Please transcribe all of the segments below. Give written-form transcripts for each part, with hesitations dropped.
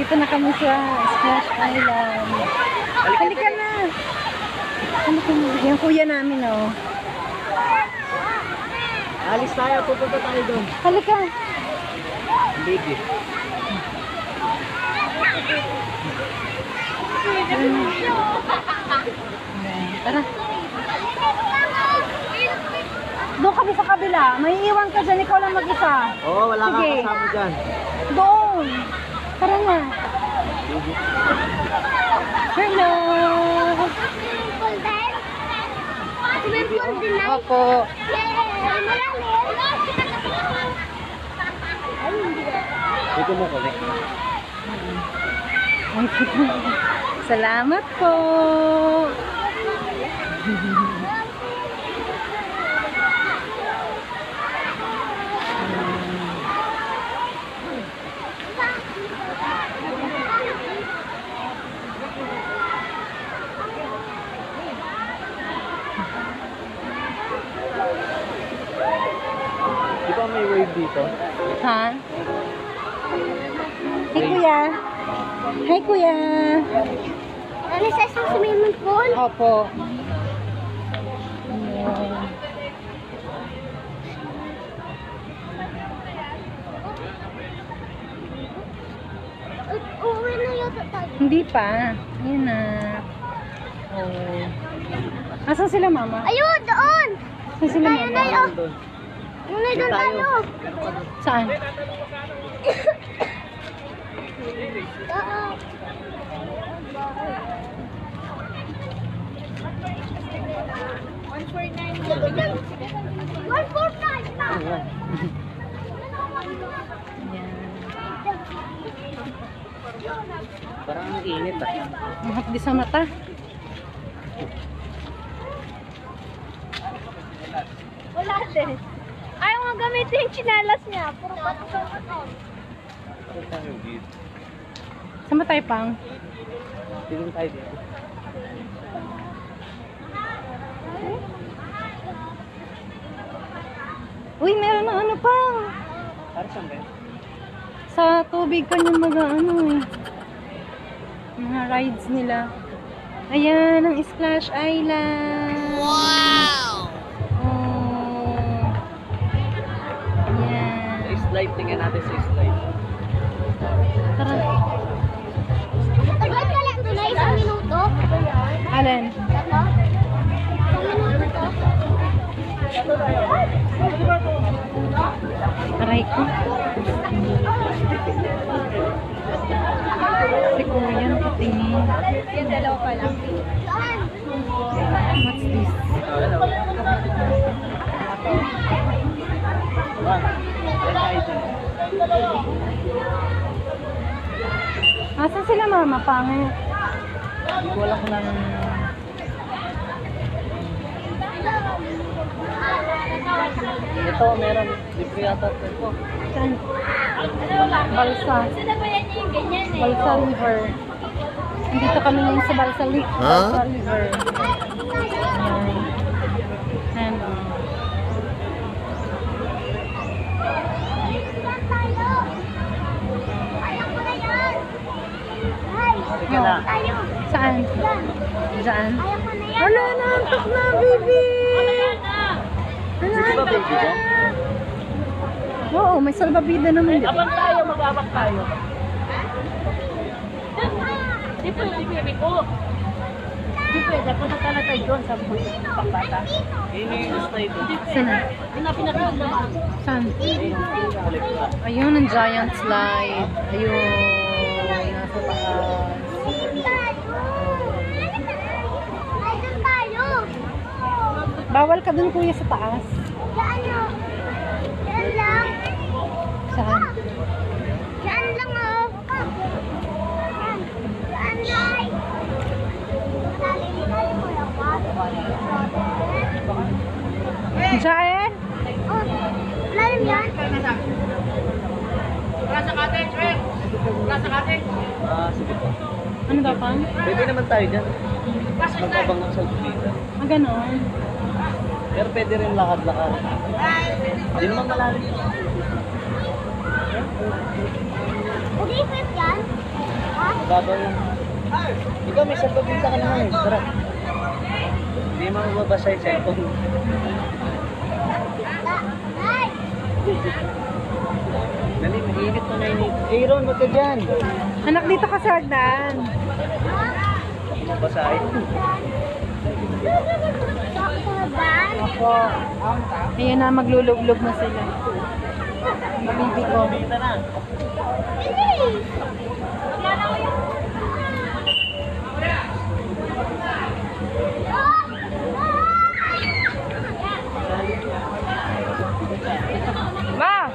Dito na kami sa Splash Island. Halika na. Halika na. Yung kuya namin, oh. Alis tayo, pupunta tayo doon. Halika. Biggie. Tara. Doon kami sa kabila. May iwan ka dyan. Ikaw lang mag-isa. Oo, wala kang Sige. kasama dyan. Doon. Tara na. Hello. Opo. Dito mo collect. Salamat po. Di ba may wave dito? Ha? Hey, kuya. Hi, kuya. Ano sa isang swimming pool? Opo. Uwi na yata tayo. Hindi pa. Ayan na. Oh. Asan sila, mama? Ayun, doon! Asan sila, Tayo na mama? yun! Yun na doon tayo! Saan? Oo. One for nine pa! Parang ang init ah. Ang hapdi sa mata. Wala din. Ayaw nga gamitin yung chinalas niya. Puro bato. Saan ba tayo, Pang? Tignan tayo dito. Uy, meron ng ano, Pang. Para saan ba? Sa tubig kanyang mag-ano eh. Mga rides nila. Ayan, ang Splash Island. Wow! Oh. Ayan. Sa slide, tingnan natin sa slide. Tara. Tagal ka lang doon na isang minuto. Alin? Ito? Isang minuto to. Aray ko. Si Kuya nakatingin. Yung dalawa pa lang. What's this? Asan sila, mama? Pangit. Hindi ko alam kung nang... Ito, meron. Libre yata ito. Saan? Balsa. Saan ba yan yung ganyan eh? Balsa River. Dito kami ngayon sa Balsa Lake. Balsa River. Ayan. And, Sige na. saan? Saan? Ayaw ko na yan. Wala na, antok na, baby! Hindi ba baby ko? Oo, may salbabida naman dito. Abang tayo, mag-abang tayo. Di po yung baby ko. Di pwede, punta ka na tayo doon sa pambata. Yun yung slide. Saan na? Yun na pinag-iwan naman. Saan? Ayun, ang giant slide. Ayun, nasa taas. Ayun tayo. Bawal ka dun, kuya, sa taas. Yan lang. Yan lang. Saan? Yan lang oh. Yan lang. Diyan? Oh, lalim yan. Sige po. Ano daw, Pang? Pwede naman tayo dyan. Mag-abang ng salpita. Ah, ganon. Pero pwede rin lakad-lakad. Hindi naman malalim. Hindi, fit yan. Gagawin. Ikaw may cellphone dito ka naman eh. Tara. Hindi mo mababasa yung cellphone. Dali, mainit na mainit. Aaron, wag ka dyan. Anak, dito ka sa hagdan. Mabasahin. Ako. Ayan na, maglulublog na sila. Baby ko. Dito na. Ma!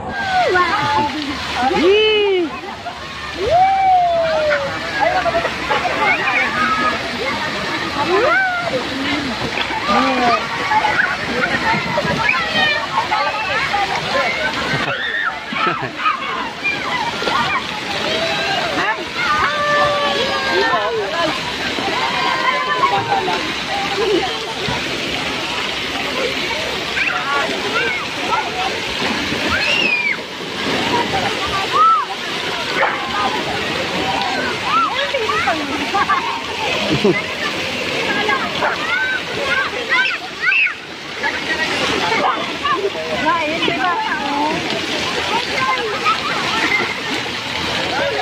Yee!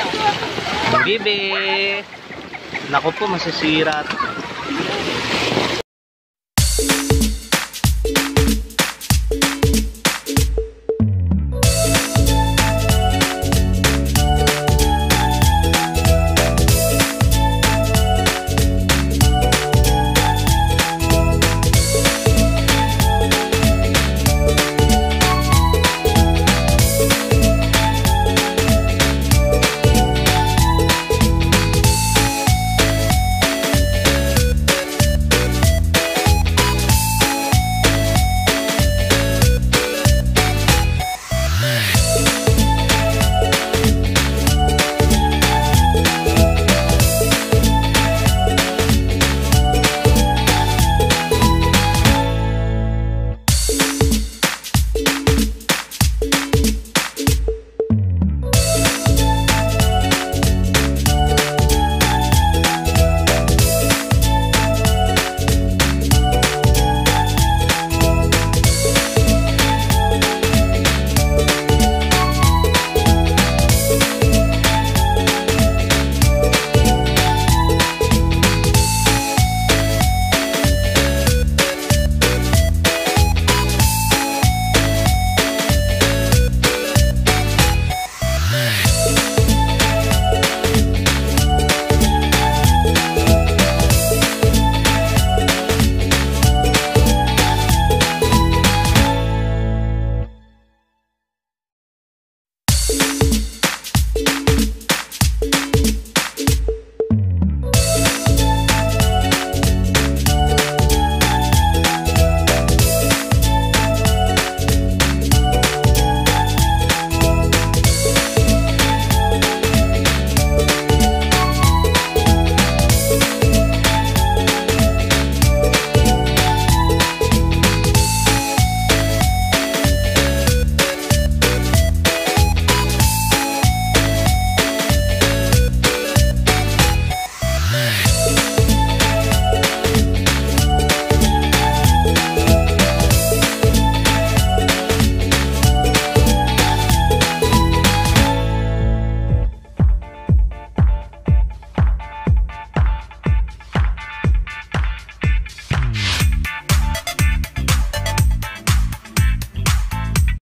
Bibi! Naku po, masisira.